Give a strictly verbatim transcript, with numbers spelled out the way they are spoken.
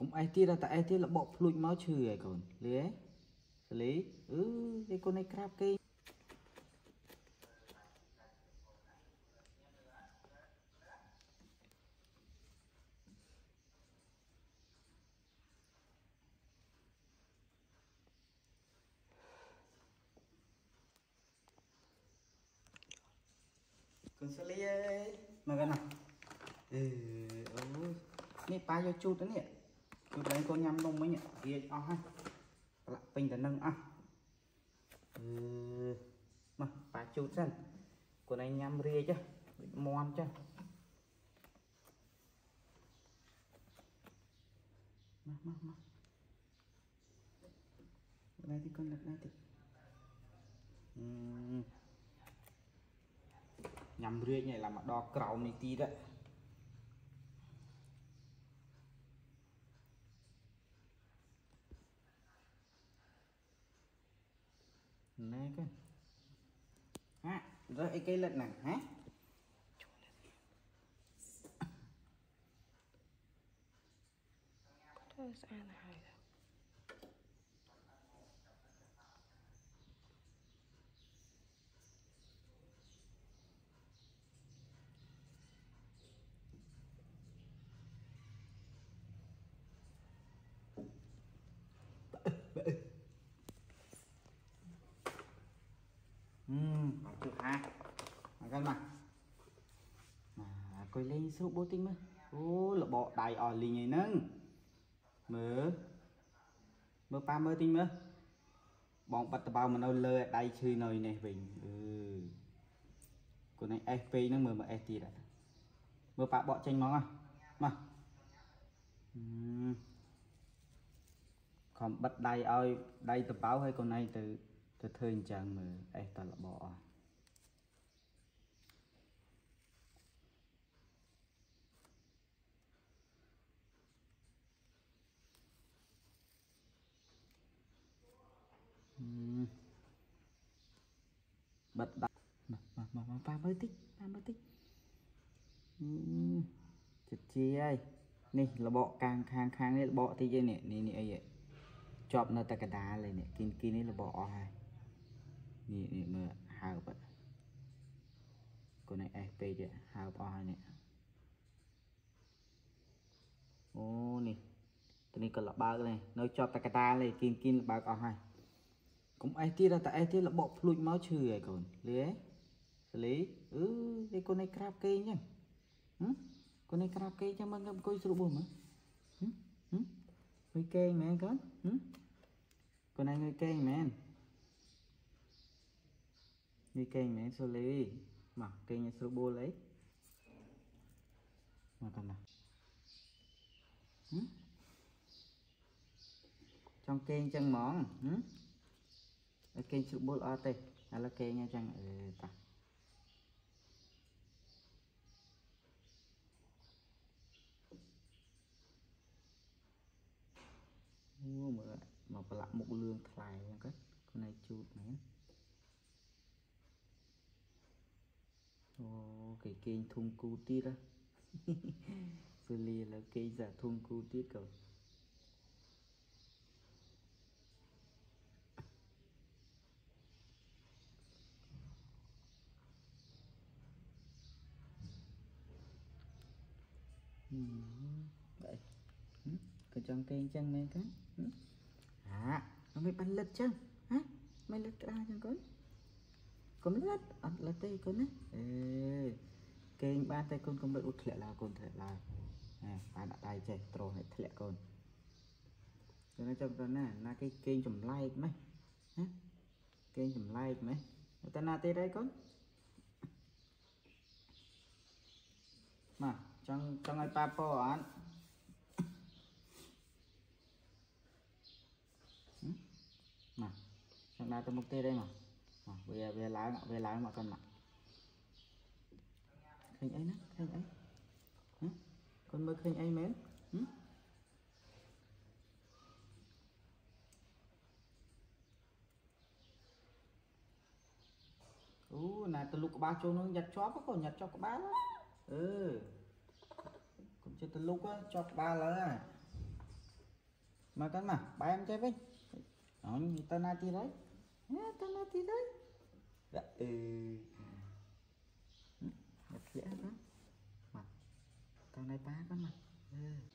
cũng ai tiết ra tại ai tiết là bộ lụi máu chửi rồi còn lấy lấy ừ cái con này crab cây con xử lý mà cái nào ừ nè ba vô chút đó nè chút đấy con nhâm đông mấy nhỉ kia o ha lại pin tận nâng à ừ mà ba chút dân con này nhâm ria chứ mòn chứ mà mà mà đây thì con đặt đây thì uhm. Nhằm ria này là mặt đo cầu này tí đấy này cái ha rồi cái lật này hả thôi sao này ừm bảo chụp ha mà các bạn mà coi lên số bố tinh mới ô là bộ đại ở lì này nâng mở mở ba mươi tinh mới bọn bắt bao mà nó lơ đây chơi nơi này bình ừ của này ép pê nó mở mà ép tê đấy mở bạn bỏ tranh món à mà uhm. Còn bắt đây ơi đây tập báo hay con này từ từ thời chẳng mà ép ta là bỏ uhm. Bật đặt mà mà mà mà pha mới tích pha mới tích uhm. Chật chi ơi nè là bộ càng khang khang này là bộ thì dây nè nè nè vậy chọp nó ta cả đá lên nè kinh kinh này là bộ hai nè nè mà hào vậy con này ép pê vậy hào bộ hai nè ô nè cái này còn là ba cái này nó chọp ta cả đá lên kinh kinh là ba bộ hai cũng ai tiết ra tại ai tiết là bộ lụi máu chửi rồi còn lấy lấy ừ cái con này crab cây nhá ừ? Con này crab cây cho mình coi sữa bùn mà ừ? Ừ? Người cây mẹ con ừ? Con này người cây mẹ người cây mẹ số lấy mà cây nhà sữa bùn lấy mà con nào ừ? Trong cây chân món ừ? Ở cây sữa bùn ở đây hay là cây nha chẳng ừ, ta mua mà mà phải làm một lương thay cái con này chút này ô cái kênh thùng cu tiết á xử lý là cây giả thùng cu tiết cầu vậy ừ. Cái trong cây chân này cái ừ. À nó mới bắn lật chân hả mày lật ra chân con con mới lật ăn lật tay con á ê cây ba tay con con bị út lẹ là con thể là à ba đã tay chạy trò này lẹ con cho nó trong con nè là cái kênh chùm like mấy hả kênh chùm like mấy người ta na tê đây con mà trong trong ai papo án mà trong đây tôi mục tiêu đây mà à, về về lái về lái mà con mặt khinh ấy nó khinh ấy hả? Con mới khinh ấy mến ừ? Ú nè từ lúc ba cho nó nhặt chó có còn nhặt cho ba đó ừ còn chưa từ lúc á cho ba là mà con mà ba em chơi với nó như tao na tí đấy tao na tí đấy dạ ừ đẹp dễ lắm mà tao này ba con mà ừ.